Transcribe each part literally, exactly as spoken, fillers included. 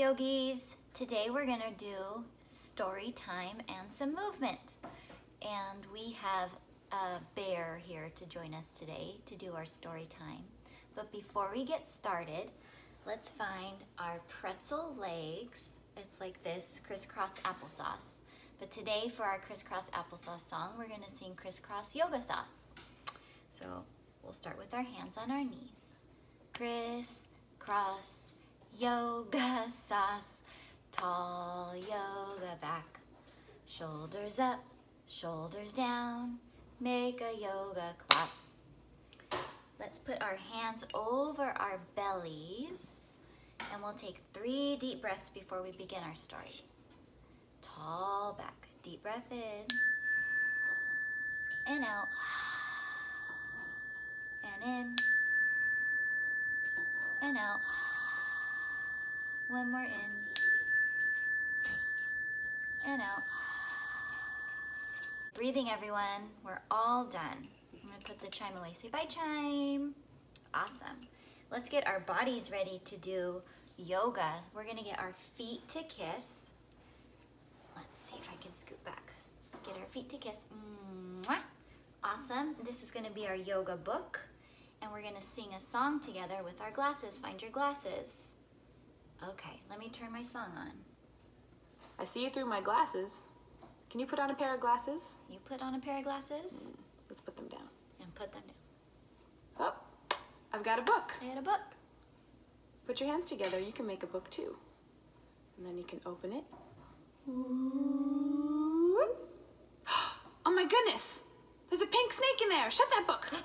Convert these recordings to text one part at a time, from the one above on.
yogis. Today we're gonna do story time and some movement. And we have a bear here to join us today to do our story time. But before we get started, let's find our pretzel legs. It's like this, crisscross applesauce. But today for our crisscross applesauce song, we're gonna sing crisscross yoga sauce. So we'll start with our hands on our knees. Crisscross yoga sauce, tall yoga back, shoulders up, shoulders down, make a yoga clap. Let's put our hands over our bellies and we'll take three deep breaths before we begin our story. Tall back, deep breath in and out, and in and out. One more in and out. Breathing, everyone. We're all done. I'm gonna put the chime away. Say bye, chime. Awesome. Let's get our bodies ready to do yoga. We're gonna get our feet to kiss. Let's see if I can scoot back. Get our feet to kiss. Mwah. Awesome. This is gonna be our yoga book. And we're gonna sing a song together with our glasses. Find your glasses. Okay, let me turn my song on. I see you through my glasses. Can you put on a pair of glasses? You put on a pair of glasses? Mm, let's put them down. And put them down. Oh, I've got a book. I had a book. Put your hands together, you can make a book too. And then you can open it. Oh my goodness! There's a pink snake in there! Shut that book!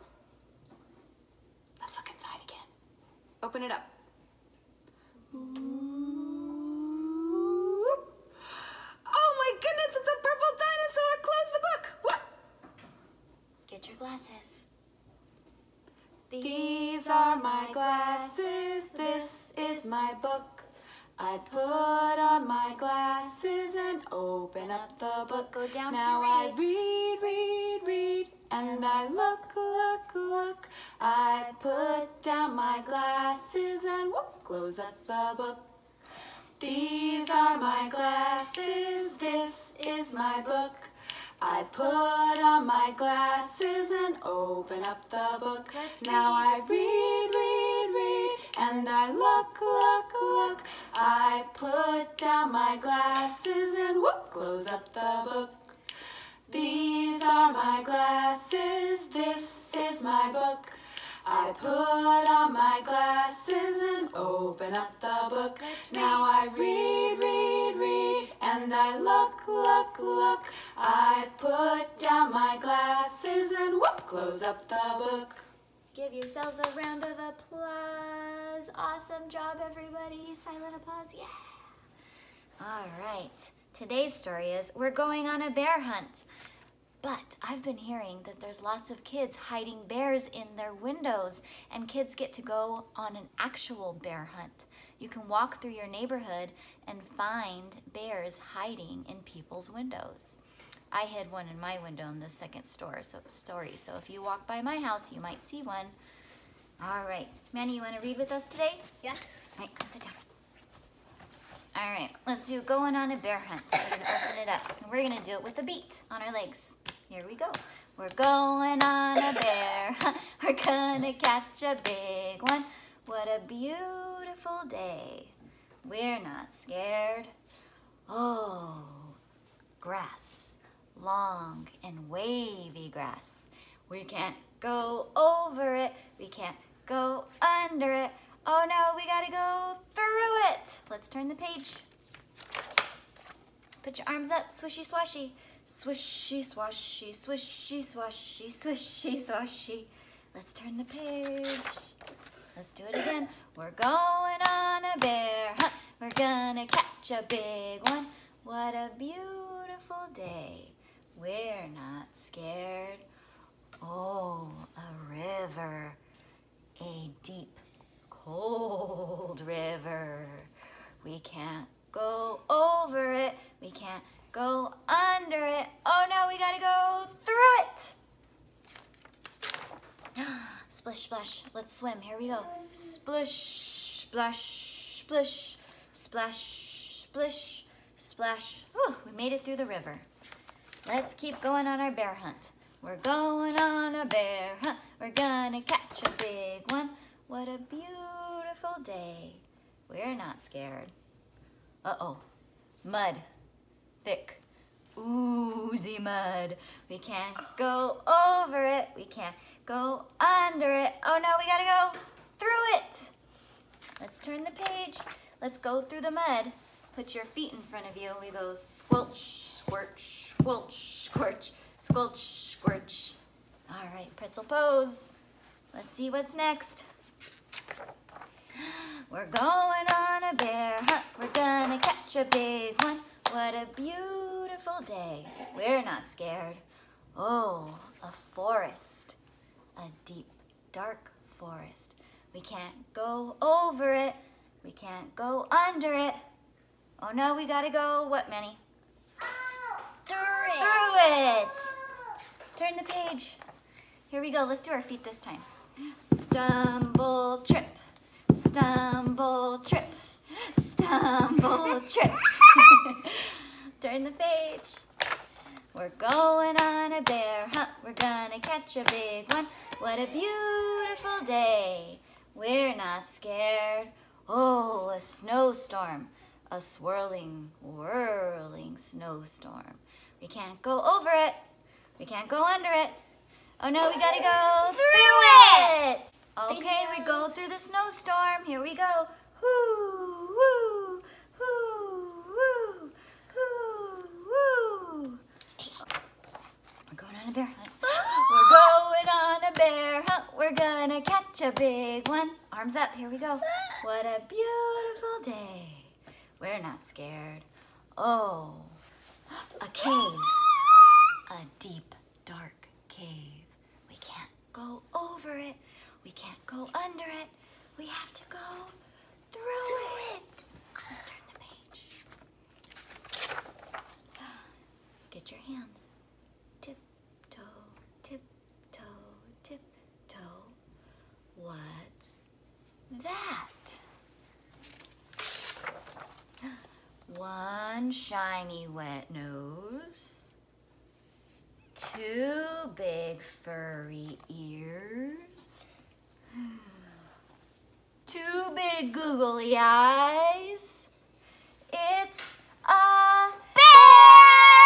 Let's look inside again. Open it up. Oh my goodness, it's a purple dinosaur! Close the book! What? Get your glasses. These are my glasses, this is my book. I put on my glasses and open up the book. Go down now to read. I read, read, read, and I look, look, look. I put down my glasses and whoop, close up the book. These are my glasses, this is my book. I put on my glasses and open up the book. Let's now read. I read, read, read, and I look, look, look. I put down my glasses and whoop, close up the book. These are my glasses, this is my book. I put on my glasses and open up the book. Let's now I read, read, read, and I look, look, look. I put down my glasses and whoop, close up the book. Give yourselves a round of applause. Awesome job, everybody. Silent applause, yeah. All right, today's story is we're going on a bear hunt. But I've been hearing that there's lots of kids hiding bears in their windows, and kids get to go on an actual bear hunt. You can walk through your neighborhood and find bears hiding in people's windows. I hid one in my window in the second store, so, story, so if you walk by my house, you might see one. All right, Manny, you wanna read with us today? Yeah. All right, come sit down. All right, let's do going on a bear hunt. We're gonna open it up. And we're gonna do it with a beat on our legs. Here we go. We're going on a bear hunt. We're gonna catch a big one. What a beautiful day. We're not scared. Oh, grass, long and wavy grass. We can't go over it. We can't go under it. Oh no, we gotta go through it. Let's turn the page. Put your arms up, swishy swashy. Swishy swashy, swishy swashy, swishy swashy. Let's turn the page. Let's do it again. We're going on a bear hunt. We're gonna catch a big one. What a beautiful day. We're not scared. Oh, a river. A deep, cold river. We can't go over it. We can't go under it. Oh no, we gotta go through it. Splish, splash. Let's swim. Here we go. Splish, splash, splish. Splash, splish, splash. Whew, we made it through the river. Let's keep going on our bear hunt. We're going on a bear hunt. We're gonna catch a big one. What a beautiful day. We're not scared. Uh-oh, mud, thick, oozy mud. We can't go over it. We can't go under it. Oh no, we gotta go through it. Let's turn the page. Let's go through the mud. Put your feet in front of you. We go squelch, squirch, squelch, squirch, squelch, squirch. All right, pretzel pose. Let's see what's next. We're going on a bear hunt. We're gonna catch a big one. What a beautiful day. We're not scared. Oh, a forest. A deep, dark forest. We can't go over it. We can't go under it. Oh no, we gotta go, what, Manny? Through it. Through it. Turn the page. Here we go, let's do our feet this time. Stumble, trip. Stumble, trip. Stumble, trip. Turn the page. We're going on a bear hunt. We're gonna catch a big one. What a beautiful day. We're not scared. Oh, a snowstorm. A swirling, whirling snowstorm. We can't go over it. We can't go under it. Oh no, we gotta go through it. Okay, we go through the snowstorm. Here we go. Whoo, whoo, whoo, whoo, whoo, whoo. We're going on a bear hunt. We're going on a bear hunt. We're gonna catch a big one. Arms up, here we go. What a beautiful day. We're not scared. Oh, a cave. A deep, dark cave. We can't go over it. We can't go under it. We have to go through it. Let's turn the page. Get your hands. Tiptoe, tiptoe, tiptoe. What's that? One shiny wet nose. Two big furry ears. Two big googly eyes. It's a bear!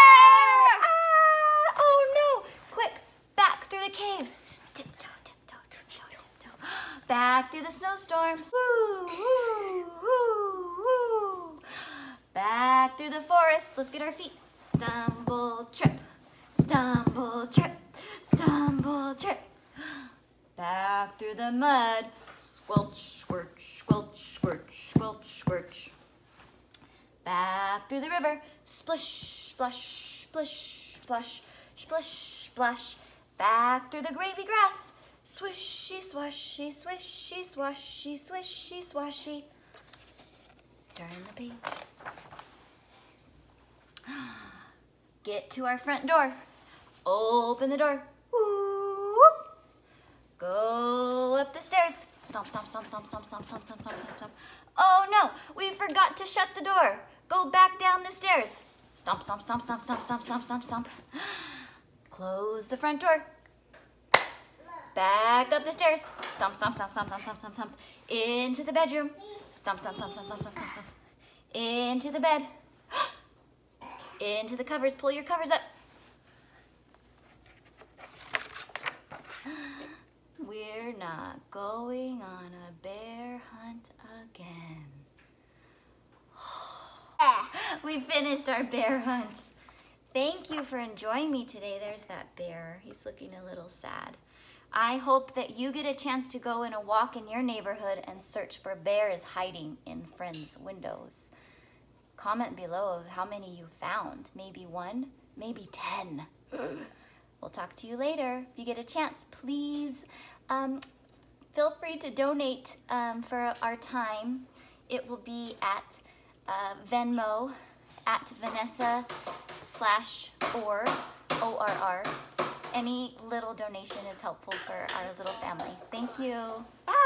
Ah, oh no! Quick, back through the cave. Tiptoe, tiptoe, tiptoe, tiptoe. Back through the snowstorms. Woo, woo, woo, woo. Back through the forest. Let's get our feet. Stumble, trip. Stumble, trip. Stumble, trip. Back through the mud. Squelch, squirch, squelch, squirch, squelch, squirch. Back through the river. Splish, splash, splish, splash, splish, splash. Back through the gravy grass. Swishy, swashy, swishy, swashy, swishy, swashy. Turn the page. Get to our front door. Open the door. Whoop. Go up the stairs. Stomp, stomp, stomp, stomp, stomp, stomp, stomp, stomp, stomp, stomp. Oh no, we forgot to shut the door. Go back down the stairs. Stomp, stomp, stomp, stomp, stomp, stomp, stomp, stomp, stomp. Close the front door. Back up the stairs. Stomp, stomp, stomp, stomp, stomp, stomp, stomp, stomp. Into the bedroom. Stomp, stomp, stomp, stomp, stomp, stomp, stomp, stomp. Into the bed. Into the covers. Pull your covers up. We're not going on a bear hunt again. We finished our bear hunt. Thank you for enjoying me today. There's that bear. He's looking a little sad. I hope that you get a chance to go in a walk in your neighborhood and search for bears hiding in friends' windows. Comment below how many you found. Maybe one, maybe ten. We'll talk to you later. If you get a chance, please um, feel free to donate um, for our time. It will be at uh, Venmo at Vanessa slash or O R R. Any little donation is helpful for our little family. Thank you. Bye.